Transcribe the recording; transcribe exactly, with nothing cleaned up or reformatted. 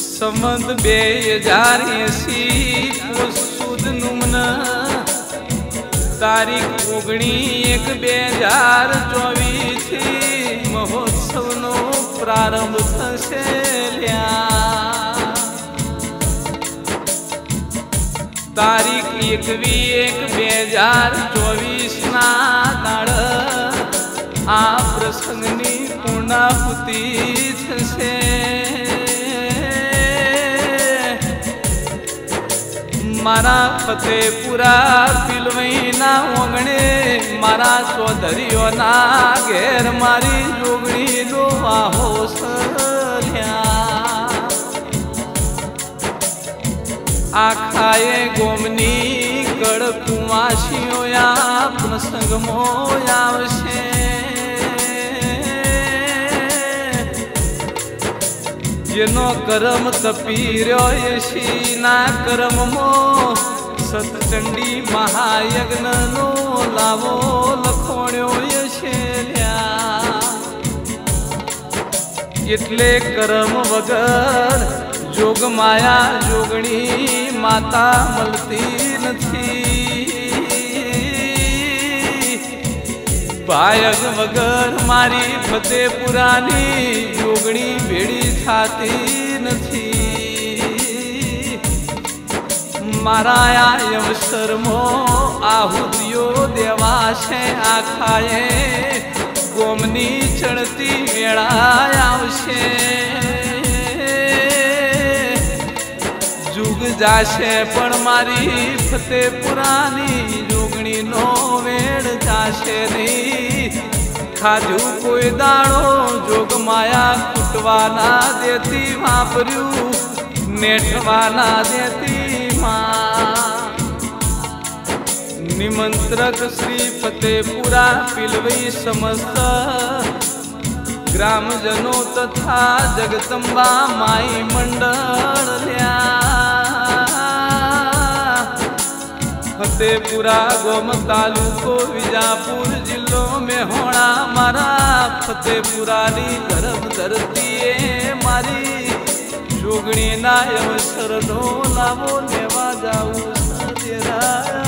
संबंध बे हजार एसी सुद नुमन तारीख ओगणी एक बे हजार चौबीस महोत्सव नो प्रारंभ थशे ल्या। तारीख एकवी एक बे हजार चौबीस ना दाड़ आ प्रसंगनी पूर्णाहुति थशे। मारा फतेपुरा पिलवईना ओगणे मारा चौधरीओ ना घेर मारी जोगणी नो आहो सल्या। आखाए गोमनी गढ़ कुमाशियो या प्रसंग मो आवशे। जेनो कर्म तपीर्यो यशी ना कर्म मो सतचंडी महायज्ञ नो लावो लखोण्यो यशेल्या। एटले कर्म वगर जोग माया जोगणी माता मलती नथी। भायग वगर मारी फतेपुरानी जोगणी भेड़ी थाती नथी। माराया अवसर मो आहुतियो देवाशे आखाए गोमनी चढ़ती मेड़ा आवशे। जुग जाशे पण मारी फतेपुरानी जोगणी नो वेड़ जाशे नहीं। खाजू कोई दाड़ो जोग माया कुटवाना देती वापरू नेठवाना देती मां। निमंत्रक श्री फतेपुरा पिलवई समस्त ग्रामजनों तथा जगदम्बा माई मंडल ल्या। फतेपुरा गोम तालुको विजापुर जिलो में होना मारा फतेपुरानी धर्म धरती मारी जोगणी ना अवसर नो लावो लेवा जाऊ सदेरा।